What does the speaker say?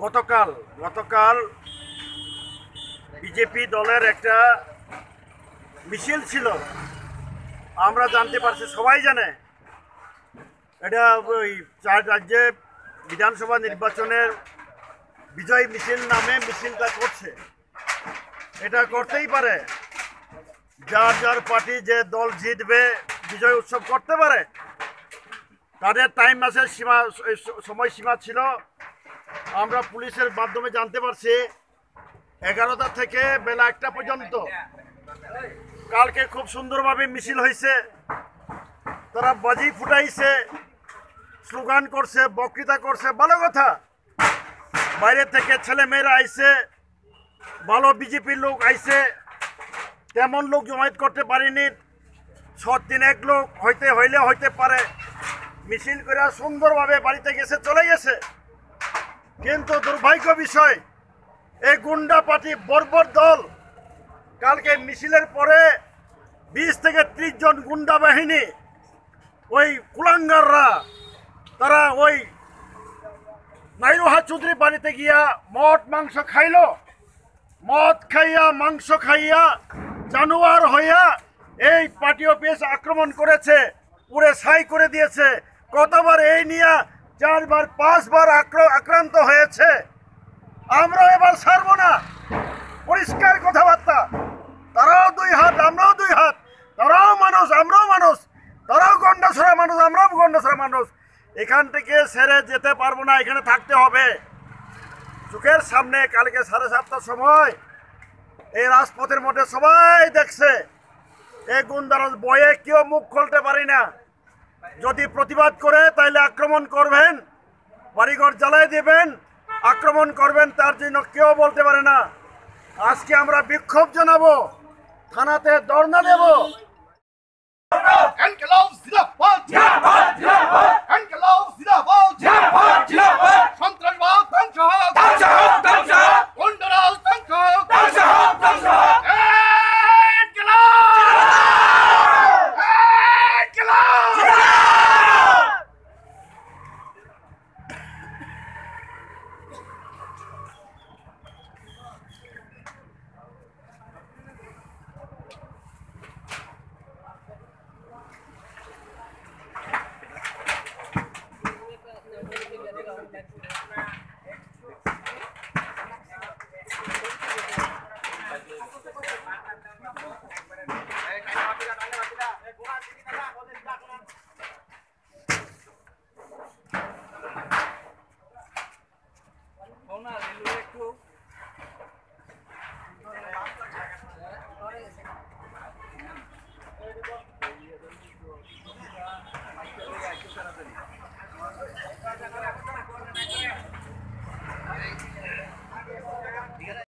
গতকাল গতকাল বিজেপি দলের একটা মিছিল ছিল। আমরা জানতে পারছি, সবাই জানে এটা ওই 4 রাজ্যে বিধানসভা নির্বাচনের বিজয় মিছিল নামে মিছিলটা করছে। এটা করতেই পারে, যার যার পার্টি যে দল জিতবে বিজয় উৎসব করতে পারে। তাদের টাইম মাসের সময়সীমা ছিল। আমরা পুলিশের মাধ্যমে জানতে পারছি 11টা থেকে বেলা 1টা পর্যন্ত। কালকে খুব সুন্দরভাবে মিছিল হয়েছে, তারা বাজি ফুটাইছে, স্লোগান করছে, বক্তৃতা করছে, ভালো কথা। বাইরে থেকে ছেলে মেয়েরা আইছে, ভালো বিজেপির লোক আইছে, তেমন লোক জমায়েত করতে পারিনি। 3 লোক হইতে পারে। মিছিল করে সুন্দরভাবে বাড়িতে গেছে, চলে গেছে। কিন্তু দুর্ভাগ্য বিষয়, এই গুন্ডা পার্টি বর্বর দল কালকে মিছিলের পরে 20 থেকে 30 জন গুন্ডা বাহিনী, ওই কুলাঙ্গাররা, তারা ওই নাইরুহা চৌধুরী বাড়িতে গিয়া মাংস খাইলো। মদ খাইয়া, মাংস খাইয়া, জানোয়ার হইয়া এই পার্টি অফিস আক্রমণ করেছে, পুরে ছাই করে দিয়েছে। কতবার এই নিয়ে 4 বার 5 বার আক্রান্ত হয়েছে। আমরা এবার ছাড়ব না, পরিষ্কার কথাবার্তা। তারাও 2 হাত, আমরাও 2 হাত। তারাও মানুষ, আমরাও মানুষ। তারাও গন্ডাছড়া মানুষ, আমরাও গন্ডাছড়া মানুষ। এখান থেকে ছেড়ে যেতে পারবো না, এখানে থাকতে হবে। চোখের সামনে কালকে 7:30টার সময় এই রাজপথের মধ্যে সবাই দেখছে, এই গুন্ডারাজ বয়ে কেউ মুখ খুলতে পারি না। যদি প্রতিবাদ করে তাইলে আক্রমণ করবেন, বাড়িঘর জ্বালাই দেবেন, আক্রমণ করবেন, তার জন্য কেউ বলতে পারে না। আজকে আমরা বিক্ষোভ জানাবো, থানাতে ধর্ণা দেব।